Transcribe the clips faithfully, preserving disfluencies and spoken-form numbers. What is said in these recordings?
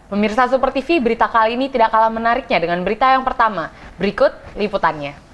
Pemirsa Super T V, berita kali ini tidak kalah menariknya dengan berita yang pertama. Berikut liputannya.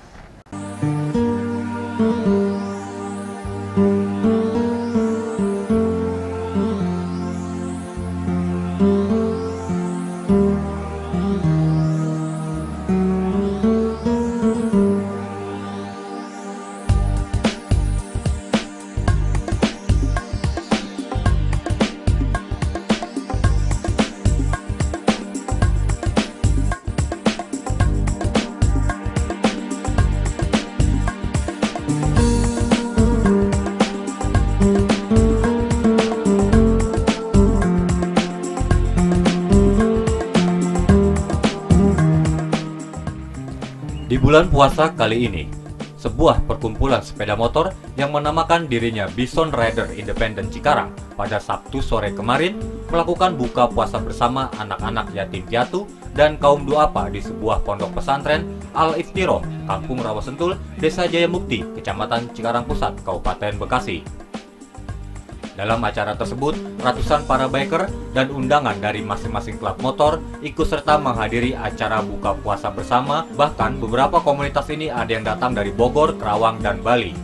Di bulan puasa kali ini, sebuah perkumpulan sepeda motor yang menamakan dirinya Bison Rider Independent Cikarang pada Sabtu sore kemarin melakukan buka puasa bersama anak-anak yatim piatu dan kaum duafa di sebuah pondok pesantren Al-Iftiroh, Kampung Rawasentul, Desa Jayamukti, Kecamatan Cikarang Pusat, Kabupaten Bekasi. Dalam acara tersebut, ratusan para biker dan undangan dari masing-masing klub motor ikut serta menghadiri acara buka puasa bersama. Bahkan beberapa komunitas ini ada yang datang dari Bogor, Karawang, dan Bali.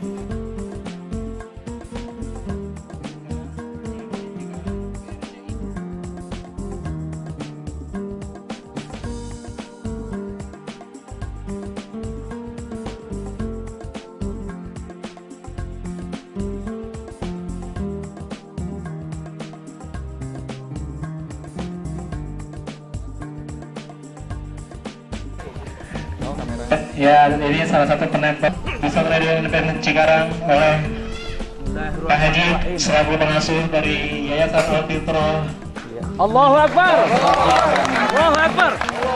Ya, ini salah satu penempel Bison Rider Independent Cikarang oleh Pak Haji selaku pengasuh dari Yayasan Al-Iftiroh. Allahu Akbar. Allahu Akbar.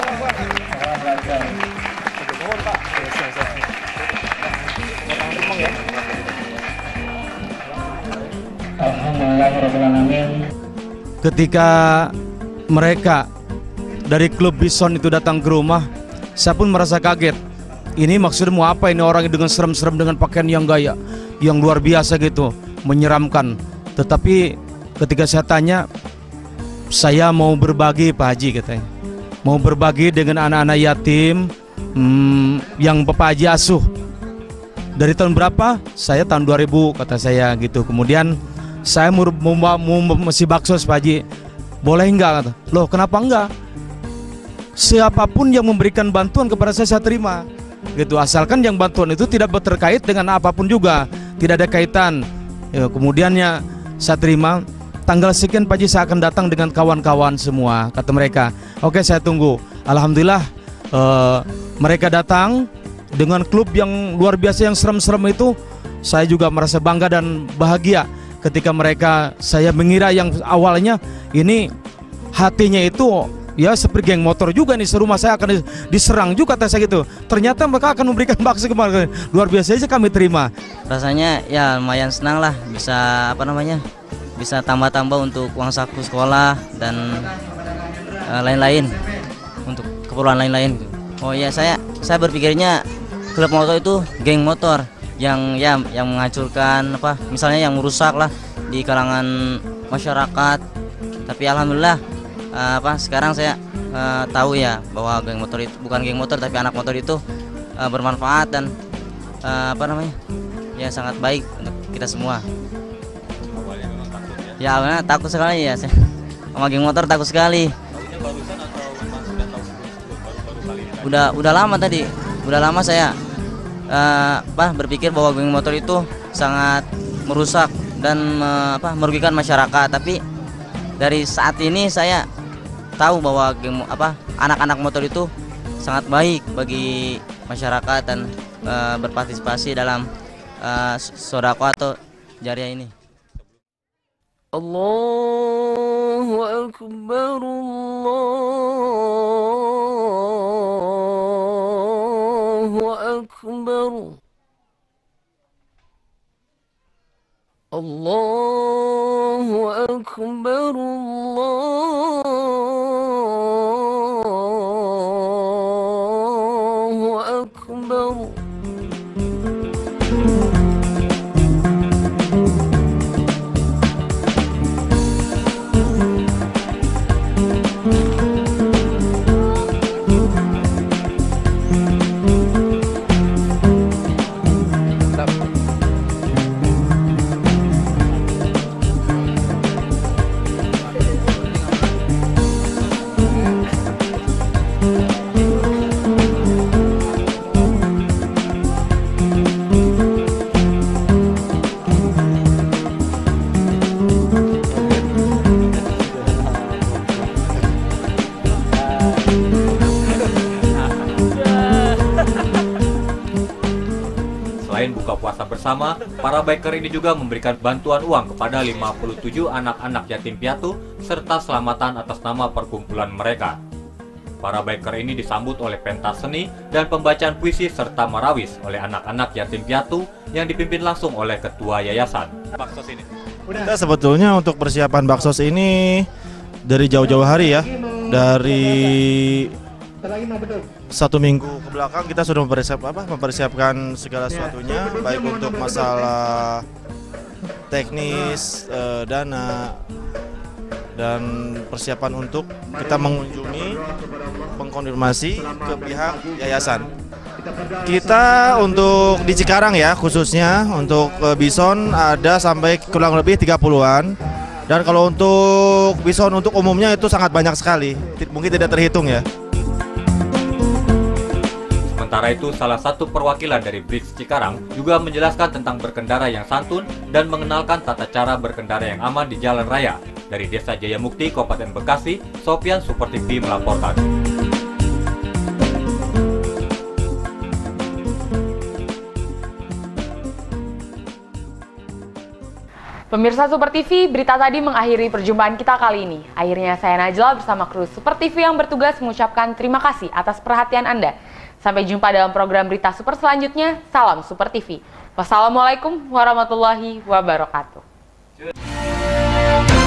Alhamdulillahirrahmanirrahim. Ketika mereka dari klub Bison itu datang ke rumah, saya pun merasa kaget. Ini maksudnya mau apa ini orang dengan serem-serem dengan pakaian yang gaya, yang luar biasa gitu, menyeramkan. Tetapi ketika saya tanya, saya mau berbagi Pak Haji katanya, mau berbagi dengan anak-anak yatim hmm, yang Bapak Haji asuh. Dari tahun berapa? Saya tahun dua ribu kata saya gitu. Kemudian saya mau mau, mau mesti bakso Pak Haji, boleh enggak? Kata. Loh kenapa enggak? Siapapun yang memberikan bantuan kepada saya, saya terima gitu, asalkan yang bantuan itu tidak berterkait dengan apapun juga, tidak ada kaitan ya, kemudiannya saya terima. Tanggal sekian Pak Haji saya akan datang dengan kawan-kawan semua, kata mereka. Oke, saya tunggu. Alhamdulillah uh, mereka datang dengan klub yang luar biasa yang serem-serem itu. Saya juga merasa bangga dan bahagia ketika mereka, saya mengira yang awalnya ini hatinya itu ya seperti geng motor juga nih, serumah saya akan diserang juga kata saya gitu. Ternyata mereka akan memberikan bakso kemarin. Luar biasa aja kami terima. Rasanya ya lumayan senang lah, bisa apa namanya, bisa tambah-tambah untuk uang saku sekolah dan lain-lain, uh, untuk keperluan lain-lain. Oh ya, saya saya berpikirnya klub motor itu geng motor yang ya yang menghancurkan apa, misalnya yang merusak lah di kalangan masyarakat. Tapi alhamdulillah Uh, apa sekarang saya uh, tahu ya bahwa geng motor itu bukan geng motor tapi anak motor itu uh, bermanfaat dan uh, apa namanya ya sangat baik untuk kita semua. Awalnya memang takut ya? Ya awalnya takut sekali ya, saya sama geng motor takut sekali. Tahunya barusan atau memang sudah tahu sebelum-sebelum baru-baru kali ini? Udah udah lama tadi, udah lama saya uh, apa berpikir bahwa geng motor itu sangat merusak dan uh, apa merugikan masyarakat. Tapi dari saat ini saya tahu bahwa geng, apa anak-anak motor itu sangat baik bagi masyarakat dan uh, berpartisipasi dalam uh, sodako atau jariah ini. Allahu Akbar, Allahu Akbar, Allahu Akbar, Allahu Akbar. Selain buka puasa bersama, para biker ini juga memberikan bantuan uang kepada lima puluh tujuh anak-anak yatim piatu serta selamatan atas nama perkumpulan mereka. Para biker ini disambut oleh pentas seni dan pembacaan puisi serta marawis oleh anak-anak yatim piatu yang dipimpin langsung oleh ketua yayasan. Baksos ini. Kita sebetulnya untuk persiapan baksos ini dari jauh-jauh hari ya, dari satu minggu ke belakang kita sudah mempersiap, apa, mempersiapkan segala sesuatunya, baik untuk masalah teknis, eh, dana, dan persiapan untuk kita mengunjungi, mengkonfirmasi ke pihak yayasan. Kita untuk di Cikarang ya, khususnya untuk eh, Bison ada sampai kurang lebih tiga puluhan. Dan kalau untuk Bison untuk umumnya itu sangat banyak sekali, mungkin tidak terhitung ya. Sementara itu, salah satu perwakilan dari Bridge Cikarang juga menjelaskan tentang berkendara yang santun dan mengenalkan tata cara berkendara yang aman di jalan raya. Dari Desa Jayamukti, Kabupaten Bekasi, Sofian Super T V melaporkan. Pemirsa Super T V, berita tadi mengakhiri perjumpaan kita kali ini. Akhirnya saya Najla bersama kru Super T V yang bertugas mengucapkan terima kasih atas perhatian Anda. Sampai jumpa dalam program berita super selanjutnya. Salam Super T V. Wassalamualaikum warahmatullahi wabarakatuh.